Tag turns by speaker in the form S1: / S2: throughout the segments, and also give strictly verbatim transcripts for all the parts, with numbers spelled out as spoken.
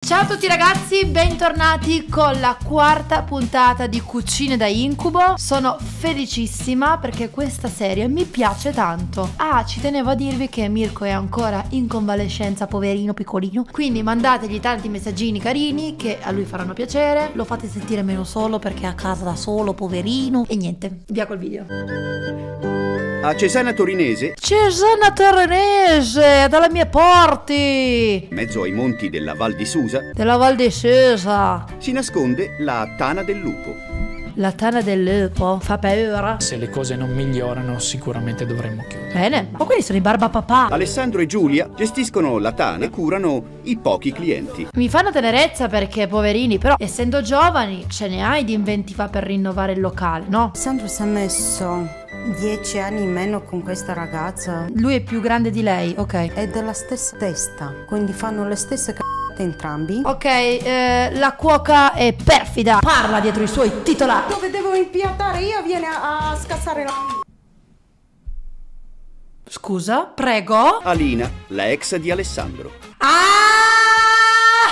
S1: Ciao a tutti ragazzi, bentornati con la quarta puntata di Cucine da Incubo. Sono felicissima perché questa serie mi piace tanto. Ah, ci tenevo a dirvi che Mirko è ancora in convalescenza, poverino piccolino, quindi mandategli tanti messaggini carini che a lui faranno piacere. Lo fate sentire meno solo perché è a casa da solo, poverino. E niente, via col video.
S2: A Cesana Torinese,
S1: Cesana Torinese, dalle mie parti,
S2: mezzo ai monti della Val di Susa,
S1: della Val di Susa,
S2: si nasconde la Tana del Lupo.
S1: La tana del lupo fa paura.
S3: Se le cose non migliorano sicuramente dovremmo chiudere.
S1: Bene, ma quelli sono i barbapapà.
S2: Alessandro e Giulia gestiscono la Tana e curano i pochi clienti.
S1: Mi fanno tenerezza perché poverini, però essendo giovani ce ne hai di inventiva per rinnovare il locale, no?
S4: Sandro si è messo dieci anni in meno con questa ragazza.
S1: Lui è più grande di lei, ok.
S4: È della stessa testa, quindi fanno le stesse c***o entrambi.
S1: Ok, eh, la cuoca è perfida. Parla dietro i suoi titolari.
S4: Dove devo impiantare io viene a, a scassare la...
S1: Scusa, prego.
S2: Alina, la ex di Alessandro.
S1: Ah!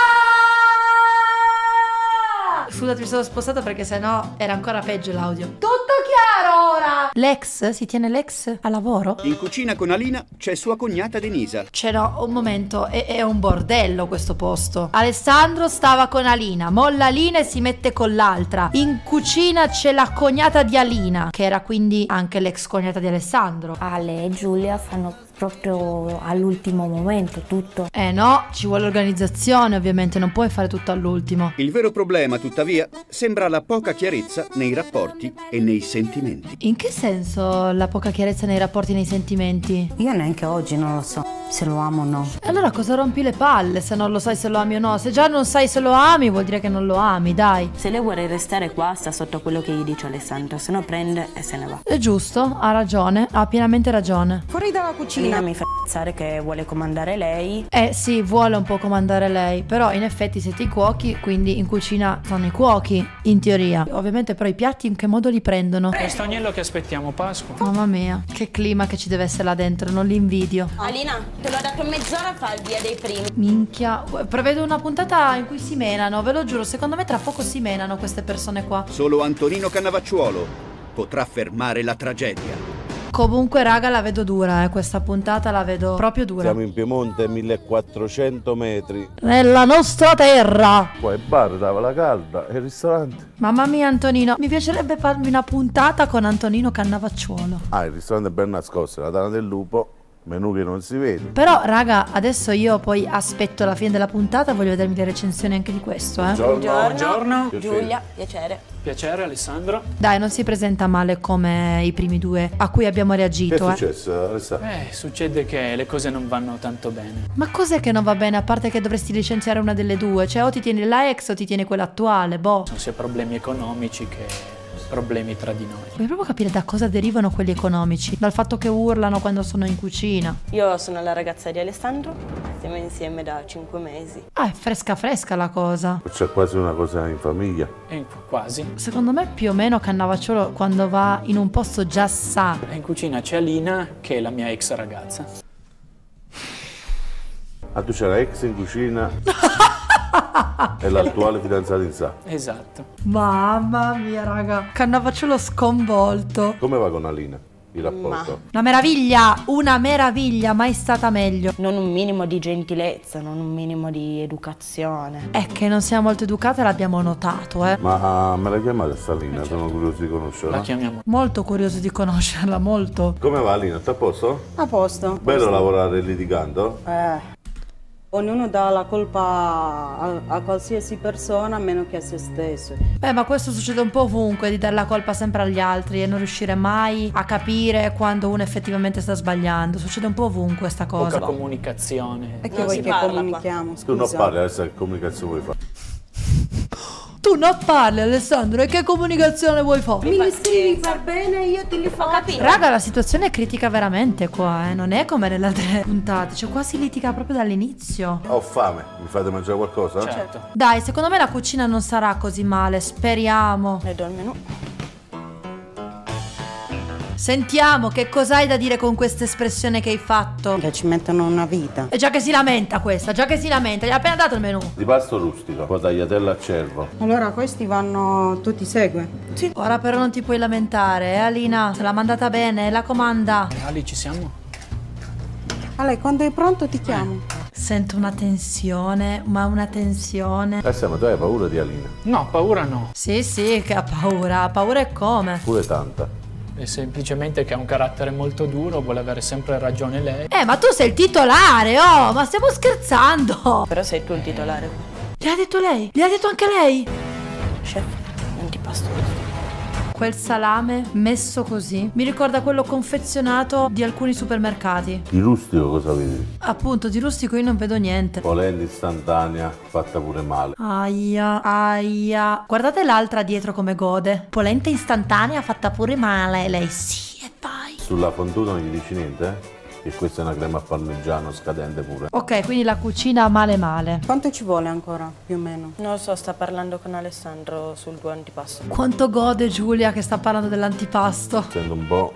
S1: Scusate, mi sono spostata perché sennò era ancora peggio l'audio. Tutto chiaro ora. L'ex? Si tiene l'ex a lavoro?
S2: In cucina con Alina c'è sua cognata Denisa.
S1: Cioè no, un momento, è, è un bordello questo posto. Alessandro stava con Alina, molla Alina e si mette con l'altra. In cucina c'è la cognata di Alina, che era quindi anche l'ex cognata di Alessandro.
S5: Ale e Giulia fanno proprio all'ultimo momento tutto.
S1: Eh no, ci vuole organizzazione ovviamente, non puoi fare tutto all'ultimo.
S2: Il vero problema, tuttavia, sembra la poca chiarezza nei rapporti e nei sentimenti.
S1: In che senso la poca chiarezza nei rapporti e nei sentimenti?
S4: Io neanche oggi non lo so se lo amo o no.
S1: Allora cosa rompi le palle se non lo sai se lo ami o no? Se già non sai se lo ami vuol dire che non lo ami, dai.
S6: Se lei vuole restare qua sta sotto quello che gli dice Alessandro, se no prende e se ne va.
S1: È giusto, ha ragione, ha pienamente ragione.
S4: Fuori dalla cucina.
S6: Alina mi fa pensare che vuole comandare lei.
S1: Eh sì, vuole un po' comandare lei, però in effetti siete i cuochi, quindi in cucina sono i cuochi, in teoria. Ovviamente però i piatti in che modo li prendono?
S3: Questo agnello che aspettiamo, Pasqua.
S1: Mamma mia, che clima che ci deve essere là dentro, non li invidio.
S6: Alina, te l'ho dato mezz'ora fa il via dei primi.
S1: Minchia, prevedo una puntata in cui si menano, ve lo giuro, secondo me tra poco si menano queste persone qua.
S2: Solo Antonino Cannavacciuolo potrà fermare la tragedia.
S1: Comunque raga la vedo dura, eh, questa puntata la vedo proprio dura.
S7: Siamo in Piemonte, millequattrocento metri.
S1: Nella nostra terra.
S7: Qua è bar, tavola calda e il ristorante.
S1: Mamma mia Antonino, mi piacerebbe farmi una puntata con Antonino Cannavacciuolo.
S7: Ah, il ristorante è ben nascosto, la Tana del Lupo, menù che non si vede.
S1: Però raga, adesso io poi aspetto la fine della puntata, voglio vedermi le recensioni anche di questo, eh.
S3: Buongiorno.
S6: Giulia, piacere.
S3: Piacere, Alessandro.
S1: Dai, non si presenta male come i primi due a cui abbiamo
S7: Che è
S1: reagito, eh.
S7: successo, Alessandro?
S3: Eh, succede che le cose non vanno tanto bene.
S1: Ma cos'è che non va bene, a parte che dovresti licenziare una delle due? Cioè o ti tieni la ex o ti tieni quella attuale, boh.
S3: Sono sia problemi economici che problemi tra di noi.
S1: Vuoi proprio capire da cosa derivano quelli economici? Dal fatto che urlano quando sono in cucina.
S6: Io sono la ragazza di Alessandro, stiamo insieme da cinque mesi.
S1: Ah, è fresca fresca la cosa.
S7: C'è quasi una cosa in famiglia.
S3: E quasi.
S1: Secondo me più o meno Cannavacciuolo quando va in un posto già sa.
S3: E in cucina c'è Alina, che è la mia ex ragazza.
S7: Ah, tu c'è la ex in cucina e l'attuale fidanzata in sa.
S3: Esatto.
S1: Mamma mia raga, Cannavacciuolo sconvolto.
S7: Come va con Alina il rapporto?
S1: Una meraviglia, una meraviglia, mai stata meglio.
S6: Non un minimo di gentilezza, non un minimo di educazione.
S1: È che non siamo molto educate, l'abbiamo notato, eh.
S7: Ma ah, me la chiamate sta Alina? Sono curioso di conoscerla.
S3: La chiamiamo.
S1: Molto curioso di conoscerla, molto.
S7: Come va Alina? Sta a posto?
S4: A posto.
S7: Bello lavorare litigando?
S4: Eh. Ognuno dà la colpa a, a qualsiasi persona meno che a se stesso.
S1: Beh, ma questo succede un po' ovunque, di dare la colpa sempre agli altri e non riuscire mai a capire quando uno effettivamente sta sbagliando. Succede un po' ovunque sta cosa.
S3: Poca comunicazione.
S4: E che
S6: Non
S4: vuoi
S6: si
S4: che
S6: parla
S4: comunichiamo?
S7: Tu non
S4: Scusa.
S7: parli, adesso che comunicazione vuoi fare?
S1: Tu non parli Alessandro, e che comunicazione vuoi fare?
S4: Mi scrivi per bene, io te li faccio.
S1: Raga, la situazione è critica veramente qua, eh. Non è come nelle altre puntate, cioè qua si litiga proprio dall'inizio.
S7: Ho fame, mi fate mangiare qualcosa?
S3: Certo.
S1: Dai, secondo me la cucina non sarà così male, speriamo.
S6: Le do il menù.
S1: Sentiamo che cos'hai da dire con questa espressione che hai fatto.
S4: Che ci mettono una vita.
S1: E già che si lamenta questa, già che si lamenta, gli ha appena dato il menù.
S7: Di pasto rustico, poi tagliatella a cervo.
S4: Allora questi vanno, tu ti segui?
S1: Sì. Ora però non ti puoi lamentare, eh Alina? Se l'ha mandata bene, la comanda.
S3: Ali, ci siamo?
S4: Ale, quando è pronto ti chiamo.
S1: Sento una tensione, ma una tensione.
S7: Eh, ma tu hai paura di Alina?
S3: No, paura no.
S1: Sì, sì, che ha paura. Ha paura e come?
S7: Pure tanta.
S3: È semplicemente che ha un carattere molto duro, vuole avere sempre ragione lei.
S1: Eh, ma tu sei il titolare, oh, ma stiamo scherzando.
S6: Però sei tu il titolare.
S1: Gli ha detto lei? Gli ha detto anche lei?
S6: Chef, antipasto.
S1: Quel salame messo così mi ricorda quello confezionato di alcuni supermercati.
S7: Di rustico cosa vedi?
S1: Appunto, di rustico io non vedo niente.
S7: Polenta istantanea, fatta pure male.
S1: Aia, aia. Guardate l'altra dietro come gode. Polenta istantanea fatta pure male. Lei sì e vai.
S7: Sulla fondue non gli dici niente, eh? Che questa è una crema parmigiano scadente pure.
S1: Ok, quindi la cucina male male.
S4: Quanto ci vuole ancora, più o meno?
S6: Non lo so, sta parlando con Alessandro sul tuo antipasto.
S1: Quanto gode Giulia che sta parlando dell'antipasto.
S7: Sento un po'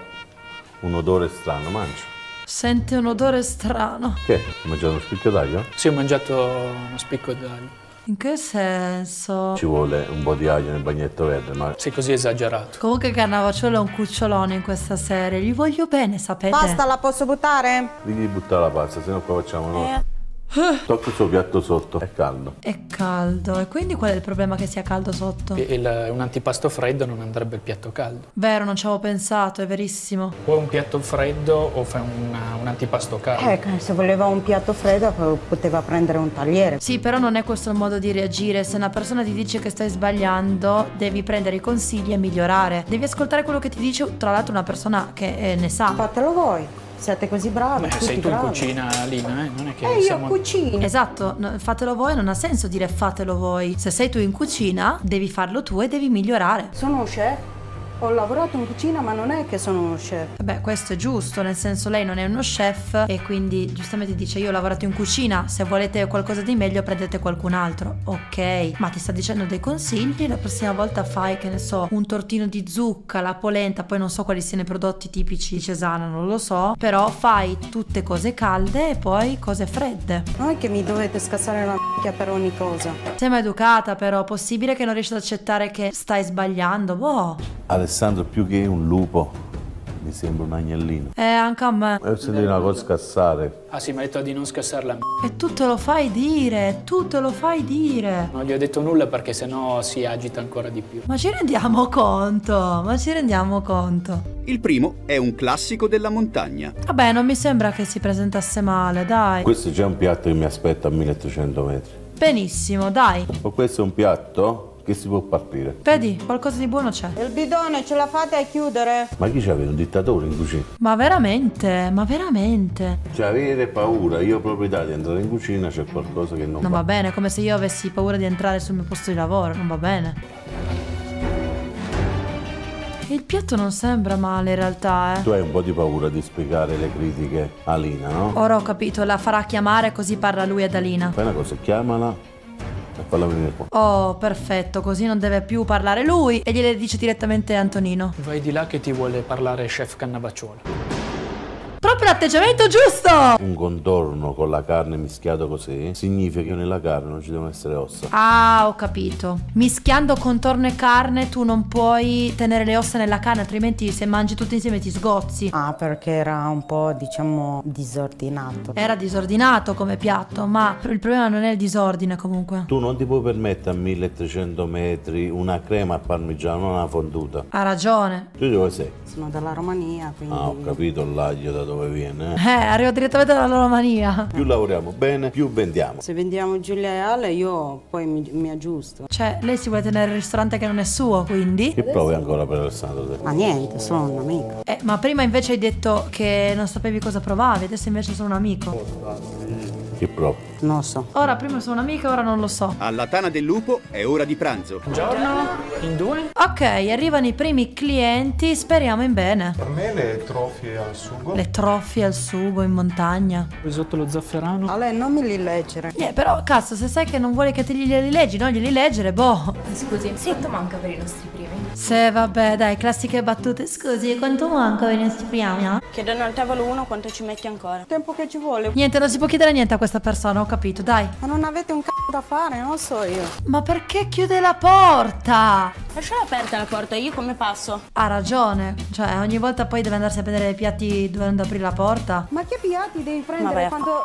S7: un odore strano, mangia.
S1: Sente un odore strano.
S7: Che? Hai mangiato uno spicchio d'aglio?
S3: Sì, ho mangiato uno spicco d'aglio.
S1: In che senso?
S7: Ci vuole un po' di aglio nel bagnetto verde, ma...
S3: Sì, così esagerato.
S1: Comunque Cannavacciuolo è un cucciolone in questa serie. Gli voglio bene, sapete?
S4: Pasta la posso buttare?
S7: Devi buttare la pasta, sennò qua facciamo noi. Tocca il suo piatto sotto, è caldo.
S1: È caldo. E quindi qual è il problema che sia caldo sotto?
S3: E il- un antipasto freddo non andrebbe il piatto caldo.
S1: Vero, non ci avevo pensato, è verissimo.
S3: O un piatto freddo o fai una- un antipasto caldo.
S4: Eh, se voleva un piatto freddo poteva prendere un tagliere.
S1: Sì, però non è questo il modo di reagire. Se una persona ti dice che stai sbagliando, devi prendere i consigli e migliorare. Devi ascoltare quello che ti dice, tra l'altro, una persona che eh, ne sa.
S4: Fatelo voi. Siete così bravi.
S3: Beh,
S4: tutti
S3: sei tu in
S4: bravi.
S3: cucina, Lina, eh? Non è che
S4: E io
S3: siamo...
S4: cucino.
S1: Esatto, no, fatelo voi non ha senso dire fatelo voi. Se sei tu in cucina, devi farlo tu e devi migliorare.
S4: Sono un chef. Ho lavorato in cucina, ma non è che sono uno chef.
S1: Beh, questo è giusto, nel senso lei non è uno chef e quindi giustamente dice io ho lavorato in cucina, se volete qualcosa di meglio prendete qualcun altro. Ok, ma ti sta dicendo dei consigli, la prossima volta fai, che ne so, un tortino di zucca, la polenta, poi non so quali siano i prodotti tipici di Cesana, non lo so, però fai tutte cose calde e poi cose fredde.
S4: Non è che mi dovete scassare la m***a per ogni cosa.
S1: Sembra educata però, possibile che non riesci ad accettare che stai sbagliando? Boh.
S7: Alessandro, più che un lupo, mi sembra un agnellino.
S1: Eh, anche a me.
S7: E ho sentito una cosa scassare.
S3: Ah sì, mi ha detto di non scassarla.
S1: E tu te lo fai dire, tu te lo fai dire.
S3: Non gli ho detto nulla perché sennò si agita ancora di più.
S1: Ma ci rendiamo conto, ma ci rendiamo conto.
S2: Il primo è un classico della montagna.
S1: Vabbè, non mi sembra che si presentasse male, dai.
S7: Questo è già un piatto che mi aspetta a milletrecento metri.
S1: Benissimo, dai.
S7: Ma questo è un piatto che si può partire.
S1: Vedi, qualcosa di buono c'è.
S4: Il bidone ce la fate a chiudere?
S7: Ma chi c'aveva un dittatore in cucina?
S1: Ma veramente, ma veramente.
S7: Cioè avere paura, io ho proprietà di entrare in cucina, c'è qualcosa che non
S1: Non
S7: va.
S1: va bene, come se io avessi paura di entrare sul mio posto di lavoro, non va bene. Il piatto non sembra male in realtà, eh.
S7: Tu hai un po' di paura di spiegare le critiche a Lina, no?
S1: Ora ho capito, la farà chiamare così parla lui ad Alina.
S7: Fai una cosa, chiamala e falla venire qua.
S1: Oh, perfetto, così non deve più parlare lui e gliele dice direttamente Antonino.
S3: Vai di là che ti vuole parlare chef Cannavacciuolo.
S1: Proprio l'atteggiamento giusto!
S7: Un contorno con la carne mischiato così significa che nella carne non ci devono essere ossa.
S1: Ah, ho capito. Mischiando contorno e carne tu non puoi tenere le ossa nella carne, altrimenti se mangi tutti insieme ti sgozzi.
S4: Ah, perché era un po', diciamo, disordinato.
S1: Era disordinato come piatto, ma il problema non è il disordine comunque.
S7: Tu non ti puoi permettere a milletrecento metri una crema al parmigiano, non una fonduta.
S1: Ha ragione.
S7: Tu dove sei?
S4: Sono dalla Romania, quindi...
S7: Ah, ho capito l'aglio da dove viene.
S1: Eh, arriva direttamente dalla Romania.
S7: Più lavoriamo bene, più vendiamo.
S4: Se vendiamo Giulia e Ale, io poi mi, mi aggiusto.
S1: Cioè, lei si vuole tenere il ristorante che non è suo, quindi?
S7: Che provi ancora per Alessandro te?
S4: Ma niente, sono un amico.
S1: Eh, ma prima invece hai detto che non sapevi cosa provavi, adesso invece sono un amico.
S7: Che provi?
S4: Non lo so.
S1: Ora prima sono un'amica, ora non lo so.
S2: Alla Tana del Lupo è ora di pranzo.
S3: Buongiorno, in due?
S1: Ok, arrivano i primi clienti, speriamo in bene.
S8: Per me le trofie al sugo.
S1: Le trofie al sugo in montagna.
S3: Risotto allo zafferano.
S4: A lei non me li leggere.
S1: Eh, però cazzo, se sai che non vuole che te li leggi, non glieli leggere, boh.
S5: Scusi, quanto manca per i nostri primi?
S1: Se vabbè, dai, classiche battute. Scusi, quanto manca per i nostri primi? Eh?
S6: Chiedono al tavolo uno quanto ci metti ancora.
S4: Tempo che ci vuole.
S1: Niente, non si può chiedere niente a questa persona, ho capito, dai.
S4: Ma non avete un c***o da fare, non lo so io.
S1: Ma perché chiude la porta?
S6: Lasciala aperta la porta, io come passo?
S1: Ha ragione, cioè ogni volta poi deve andarsi a prendere i piatti dovendo aprire la porta.
S4: Ma che piatti devi
S6: Ma
S4: prendere
S6: vai a
S4: quando...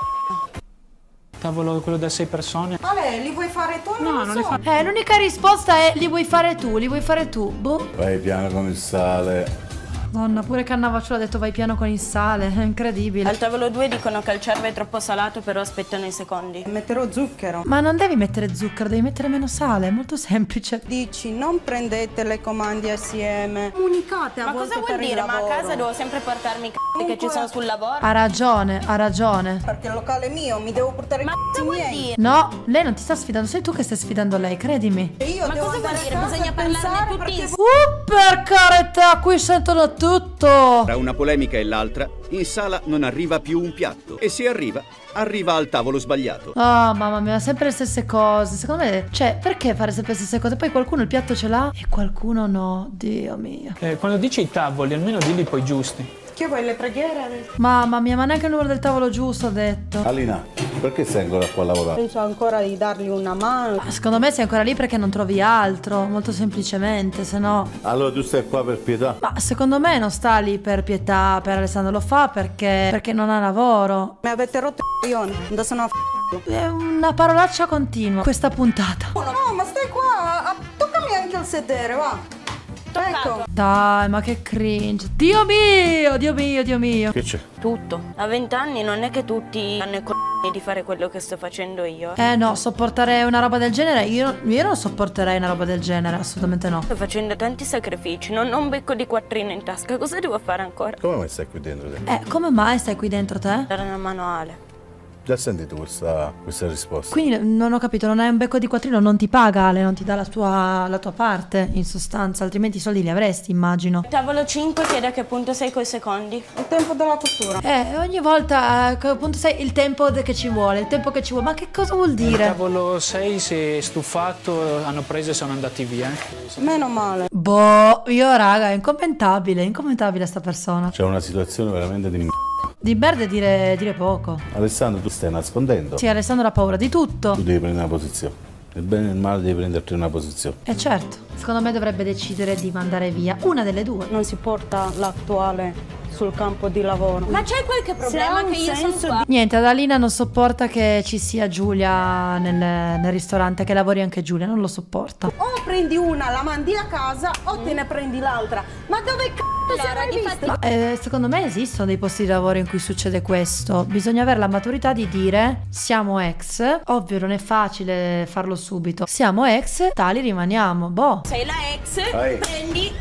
S3: Tavolo quello da sei persone.
S4: Ale, li vuoi fare tu? Non
S3: No,
S4: lo
S3: non
S4: so.
S3: li fa.
S1: Eh, l'unica risposta è li vuoi fare tu, li vuoi fare tu. Boh.
S7: Vai piano con il sale.
S1: Donna, pure Cannavacciulo ha detto vai piano con il sale, è incredibile.
S6: Al tavolo due dicono che il cervo è troppo salato, però aspettano i secondi.
S4: Metterò zucchero.
S1: Ma non devi mettere zucchero, devi mettere meno sale, è molto semplice.
S4: Dici, non prendete le comandi assieme. Comunicate a
S6: Ma
S4: volte
S6: cosa vuol
S4: per il
S6: dire? Ma a
S4: lavoro.
S6: casa devo sempre portarmi i c***i che ci sono sul lavoro?
S1: Ha ragione, ha ragione.
S4: Perché il locale è mio, mi devo portare i
S6: Ma cosa
S4: c***i
S6: vuol
S4: miei.
S6: dire?
S1: No, lei non ti sta sfidando, sei tu che stai sfidando lei, credimi.
S4: E io
S6: Ma
S4: devo
S6: cosa vuol
S4: andare
S6: dire?
S4: a casa
S6: Bisogna
S4: e
S6: parlarne
S4: pensare
S6: tutti
S4: perché...
S6: insieme.
S1: Uh, per carità, qui sentono tutto.
S2: Tra una polemica e l'altra, in sala non arriva più un piatto. E se arriva, arriva al tavolo sbagliato.
S1: Ah, mamma mia, sempre le stesse cose. Secondo me, cioè, perché fare sempre le stesse cose? Poi qualcuno il piatto ce l'ha e qualcuno no. Dio mio.
S3: Eh, quando dici i tavoli, almeno dilli poi giusti.
S4: Che vuoi, le preghiere?
S1: Mamma mia, ma neanche il numero del tavolo giusto ho detto.
S7: Alina, perché sei ancora qua a lavorare?
S4: Penso ancora di dargli una mano.
S1: Ma secondo me sei ancora lì perché non trovi altro, molto semplicemente, se no...
S7: Allora tu stai qua per pietà?
S1: Ma secondo me non sta lì per pietà, per Alessandro, lo fa perché, perché non ha lavoro.
S4: Mi avete rotto i coglioni, adesso no f***o.
S1: È una parolaccia continua, questa puntata.
S4: No, ma stai qua, ah, toccami anche il sedere, va. Ecco.
S1: Dai, ma che cringe. Dio mio, Dio mio, Dio mio.
S7: Che c'è?
S6: Tutto. A vent'anni non è che tutti hanno i c***i di fare quello che sto facendo io.
S1: Eh no, sopportare una roba del genere, io, io non sopporterei una roba del genere, assolutamente no.
S6: Sto facendo tanti sacrifici, non ho un becco di quattrino in tasca, cosa devo fare ancora?
S7: Come mai stai qui dentro te?
S1: Eh, come mai stai qui dentro te?
S6: Dare una mano a Ale.
S7: Già sentito questa, questa risposta?
S1: Quindi non ho capito, non hai un becco di quattrino, non ti paga Ale, non ti dà la tua, la tua parte, in sostanza, altrimenti i soldi li avresti, immagino.
S6: Tavolo cinque chiede a che punto sei coi secondi.
S4: Il tempo della cottura.
S1: Eh, ogni volta, eh, appunto, sai, il tempo che ci vuole, il tempo che ci vuole, ma che cosa vuol
S3: Il
S1: dire?
S3: tavolo sei si è stufato, hanno preso e sono andati via.
S4: Meno male.
S1: Boh, io raga, è incommentabile, incommentabile sta persona.
S7: C'è una situazione veramente di m***a.
S1: Di merda è dire, dire poco.
S7: Alessandro, tu stai nascondendo?
S1: Sì, Alessandro ha paura di tutto.
S7: Tu devi prendere una posizione. Nel bene e nel male devi prenderti una posizione.
S1: E certo, secondo me dovrebbe decidere di mandare via una delle due.
S4: Non si porta l'attuale sul campo di lavoro.
S6: Ma c'è qualche problema
S4: un
S6: che io sono
S4: senso
S6: qua?
S1: Niente, Adalina non sopporta che ci sia Giulia nel, nel ristorante, che lavori anche Giulia, non lo sopporta.
S4: O prendi una, la mandi a casa, o te ne prendi l'altra. Ma dove c***o sei mai vista?
S1: Ma eh, secondo me esistono dei posti di lavoro in cui succede questo. Bisogna avere la maturità di dire siamo ex, ovvio non è facile farlo subito. Siamo ex, tali rimaniamo, boh.
S6: Sei la ex,
S7: Vai.
S6: prendi...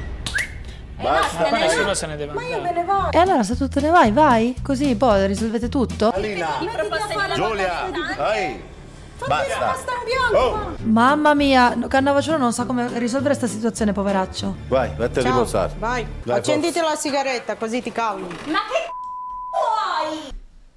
S7: Basta.
S3: Ma nessuno se ne deve
S4: Ma io
S3: andare.
S4: me ne vado.
S1: E allora se tu te ne vai, vai, così poi risolvete tutto.
S7: Alina,
S6: Proposte di
S7: Giulia, vai. Basta.
S4: Basta in bianco.
S7: Oh,
S1: Mamma mia, Cannavacciulo non sa come risolvere questa situazione, poveraccio.
S7: vai, vatti a
S4: Ciao,
S7: riposare.
S4: vai.
S7: Dai,
S4: Accenditi
S7: forza.
S4: la sigaretta così ti calmi.
S6: Ma che c***o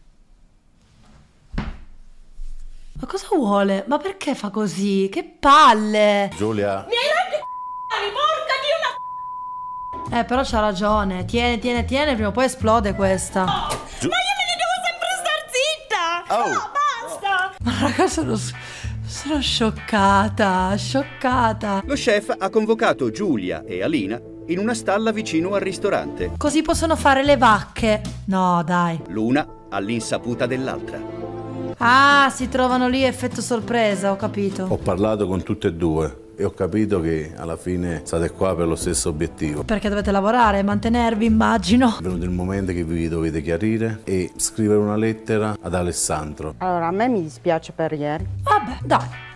S6: vuoi?
S1: Ma cosa vuole? Ma perché fa così? Che palle!
S7: Giulia,
S6: Mi hai rotto i c***i, porca di una...
S1: Eh, però c'ha ragione. Tiene, tiene, tiene, prima o poi esplode questa.
S7: Giu-
S6: Ma io me ne devo sempre star zitta!
S7: Oh.
S6: No, basta!
S1: Ma raga, sono, sono scioccata, scioccata.
S2: Lo chef ha convocato Giulia e Alina in una stalla vicino al ristorante,
S1: Così possono fare le vacche. No, dai.
S2: l'una all'insaputa dell'altra.
S1: Ah, si trovano lì, effetto sorpresa, ho capito.
S7: ho parlato con tutte e due e ho capito che alla fine state qua per lo stesso obiettivo.
S1: Perché dovete lavorare, mantenervi, immagino.
S7: È venuto il momento che vi dovete chiarire e scrivere una lettera ad Alessandro.
S4: Allora, a me mi dispiace per ieri.
S1: Vabbè, dai.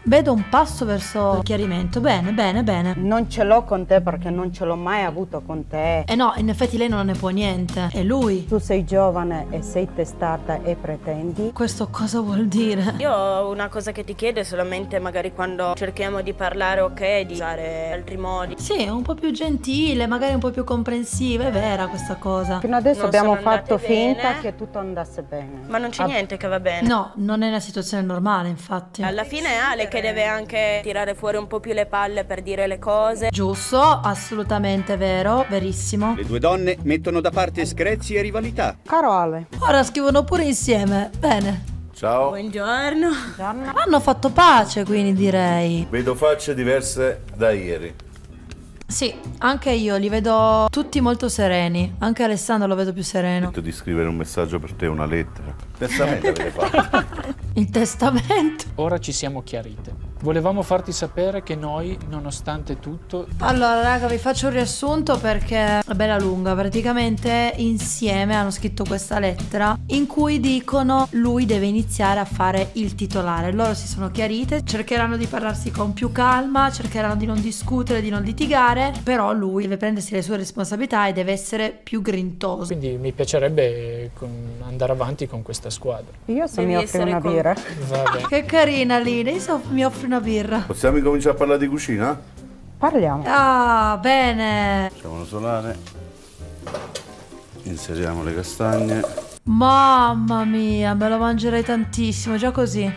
S1: Vedo un passo verso il chiarimento. Bene, bene, bene.
S4: Non ce l'ho con te perché non ce l'ho mai avuto con te.
S1: Eh no, in effetti lei non ne può niente. È lui.
S4: Tu sei giovane e sei testata e pretendi.
S1: Questo cosa vuol dire?
S6: Io ho una cosa che ti chiedo è solamente magari quando cerchiamo di parlare, ok, di usare altri modi.
S1: Sì, un po' più gentile, magari un po' più comprensiva, è vera questa cosa.
S4: Fino adesso
S6: Non
S4: abbiamo
S6: sono andate
S4: fatto finta
S6: bene.
S4: che tutto andasse bene.
S6: Ma non c'è
S4: Ah,
S6: niente che va bene.
S1: No, non è una situazione normale, infatti.
S6: Alla fine è Ale che deve anche tirare fuori un po' più le palle per dire le cose.
S1: Giusto, assolutamente vero, verissimo.
S2: Le due donne mettono da parte screzi e rivalità.
S4: Caro Ale,
S1: Ora scrivono pure insieme. Bene.
S7: Ciao.
S6: Buongiorno.
S1: Hanno fatto pace, quindi direi.
S7: Vedo facce diverse da ieri.
S1: Sì, anche io li vedo tutti molto sereni. Anche Alessandro lo vedo più sereno.
S7: Ho detto di scrivere un messaggio per te, una lettera. Testamento avete fatto.
S1: Il testamento.
S3: Ora ci siamo chiarite. Volevamo farti sapere che noi, nonostante tutto,
S1: Allora, raga, vi faccio un riassunto perché è bella lunga. Praticamente insieme hanno scritto questa lettera in cui dicono lui deve iniziare a fare il titolare. Loro si sono chiarite, cercheranno di parlarsi con più calma, cercheranno di non discutere, di non litigare, però lui deve prendersi le sue responsabilità e deve essere più grintoso.
S3: quindi mi piacerebbe con- andare avanti con questa squadra.
S4: io se
S6: Devi
S4: mi offri
S6: essere
S4: una
S6: con-
S4: birra.
S3: Va bene.
S1: Che carina lì, lei so- mi offre una birra.
S7: Possiamo incominciare a parlare di cucina?
S4: Parliamo.
S1: Ah, bene.
S7: Facciamo una solare. Inseriamo le castagne.
S1: Mamma mia, me lo mangerei tantissimo, già così.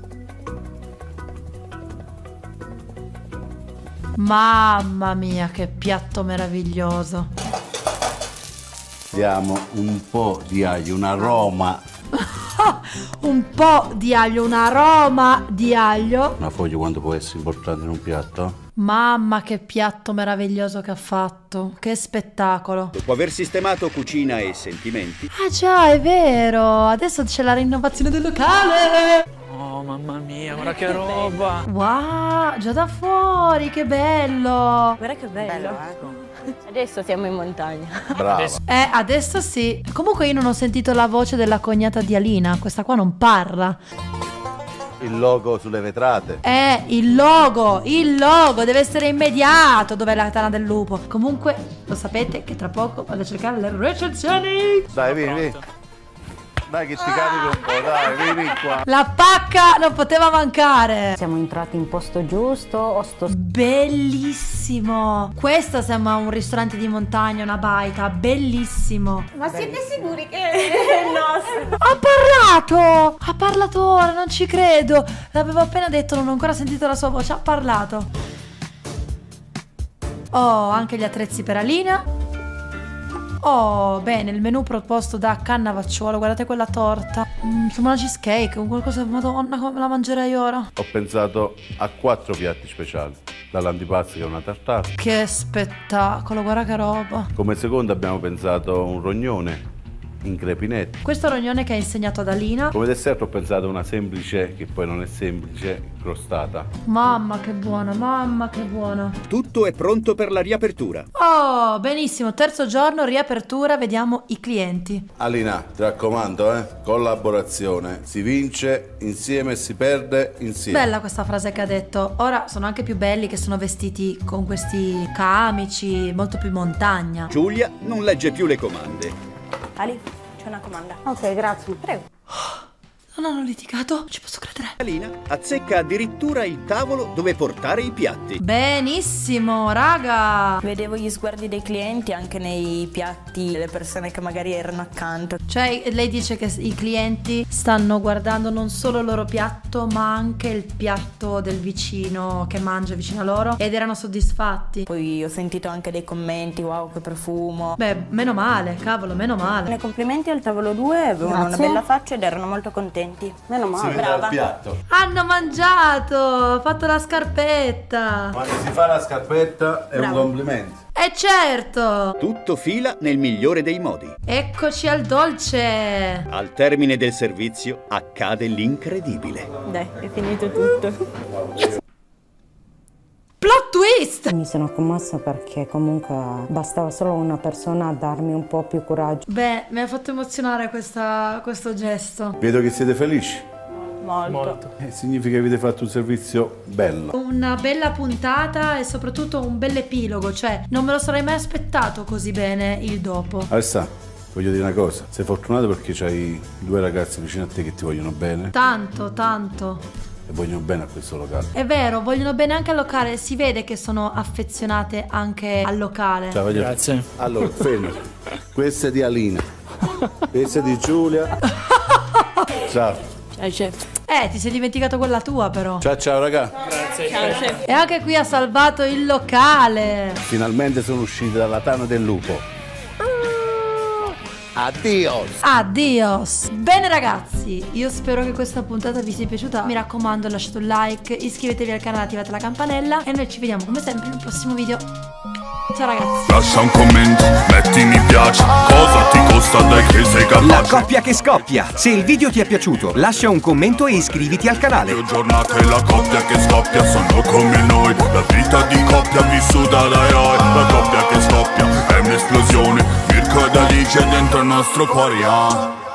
S1: Mamma mia, che piatto meraviglioso.
S7: Diamo un po' di aglio, un aroma.
S1: Un po' di aglio, un aroma di aglio.
S7: Una foglia quanto può essere importante in un piatto?
S1: Mamma, che piatto meraviglioso che ha fatto. Che spettacolo.
S2: Dopo aver sistemato cucina e sentimenti,
S1: Ah già, è vero. Adesso c'è la rinnovazione del locale.
S3: Oh, mamma mia, guarda che roba!
S1: Wow, già da fuori, che bello.
S6: Guarda che bello. Adesso siamo in montagna.
S7: Brava.
S1: Eh, adesso sì. Comunque io non ho sentito la voce della cognata di Alina. Questa qua non parla.
S7: Il logo sulle vetrate.
S1: Eh, il logo, il logo deve essere immediato. Dov'è la tana del lupo? Comunque, lo sapete che tra poco vado a cercare le recensioni.
S7: Dai, vieni, vieni. Dai che ti carico un po', dai, vieni qua.
S1: La pacca non poteva mancare.
S4: Siamo entrati in posto giusto o sto...
S1: Bellissimo. Questo sembra un ristorante di montagna, una baita. Bellissimo.
S6: Ma siete sicuri che è il nostro?
S1: Ha parlato! Ha parlato ora, non ci credo. L'avevo appena detto, non ho ancora sentito la sua voce. Ha parlato. Oh, anche gli attrezzi per Alina. Oh, bene, il menù proposto da Cannavacciuolo. Guardate quella torta. Mm, sembra una cheesecake, un qualcosa. Madonna, come me la mangerei ora.
S7: Ho pensato a quattro piatti speciali. Dall'antipasto che è una tartare.
S1: Che spettacolo, guarda che roba.
S7: Come secondo abbiamo pensato a un rognone in crepinetto.
S1: Questo rognone che ha insegnato ad Alina.
S7: Come dessert ho pensato a una semplice, che poi non è semplice, crostata.
S1: Mamma che buona, mamma che buona.
S2: tutto è pronto per la riapertura.
S1: Oh, benissimo, terzo giorno, riapertura, vediamo i clienti.
S7: Alina, ti raccomando, eh, collaborazione. Si vince insieme e si perde insieme.
S1: Bella questa frase che ha detto. Ora sono anche più belli che sono vestiti con questi camici, molto più montagna.
S2: Giulia non legge più le comande.
S6: Ali, c'è una comanda.
S4: Ok, grazie.
S6: Prego.
S1: Non hanno litigato? Non ci posso credere.
S2: Alina azzecca addirittura il tavolo dove portare i piatti.
S1: Benissimo, raga.
S6: Vedevo gli sguardi dei clienti anche nei piatti delle persone che magari erano accanto.
S1: Cioè, lei dice che i clienti stanno guardando non solo il loro piatto, ma anche il piatto del vicino che mangia vicino a loro ed erano soddisfatti.
S6: Poi ho sentito anche dei commenti, wow che profumo.
S1: Beh, meno male, cavolo, meno male.
S6: Nei complimenti al tavolo due avevano una
S4: Grazie.
S6: bella faccia ed erano molto contenti.
S4: Meno
S7: Si
S4: male.
S7: vede
S6: brava.
S7: al piatto.
S1: Hanno mangiato, ha fatto la scarpetta.
S7: Quando si fa la scarpetta è
S6: Bravo.
S7: un complimento.
S1: E certo.
S2: Tutto fila nel migliore dei modi.
S1: Eccoci al dolce.
S2: Al termine del servizio accade l'incredibile.
S6: Dai, è finito tutto.
S1: Plot twist.
S4: Mi sono commossa perché comunque bastava solo una persona a darmi un po' più coraggio.
S1: Beh, mi ha fatto emozionare questa- questo gesto.
S7: Vedo che siete felici.
S4: Molto.
S3: Molto.
S7: Eh, significa che avete fatto un servizio bello.
S1: Una bella puntata e soprattutto un bel epilogo, cioè non me lo sarei mai aspettato così bene il dopo.
S7: Alessà, voglio dire una cosa, sei fortunato perché c'hai due ragazze vicino a te che ti vogliono bene
S1: Tanto, tanto.
S7: e vogliono bene a questo locale.
S1: È vero, vogliono bene anche al locale, si vede che sono affezionate anche al locale.
S7: Ciao, voglio...
S3: Grazie.
S7: Allora, fermo. Questa è di Alina. Questa è di Giulia. Ciao.
S6: Ciao chef.
S1: Eh, ti sei dimenticato quella tua però.
S7: Ciao ciao raga.
S6: Ciao chef.
S1: E anche qui ha salvato il locale.
S7: Finalmente sono usciti dalla tana del lupo. Addio.
S1: Adios. Bene ragazzi, io spero che questa puntata vi sia piaciuta. Mi raccomando, lasciate un like, iscrivetevi al canale, attivate la campanella e noi ci vediamo come sempre nel prossimo video. Ciao ragazzi.
S9: Lascia un commento, metti mi piace. Cosa ti costa, dai che sei capace.
S10: La coppia che scoppia. Se il video ti è piaciuto, lascia un commento e iscriviti al canale.
S9: Le giornate la coppia che scoppia sono come noi. La vita di coppia vissuta dai eroi. La coppia che scoppia è un'esplosione. Mirko ed Alice dentro il nostro cuore, ah.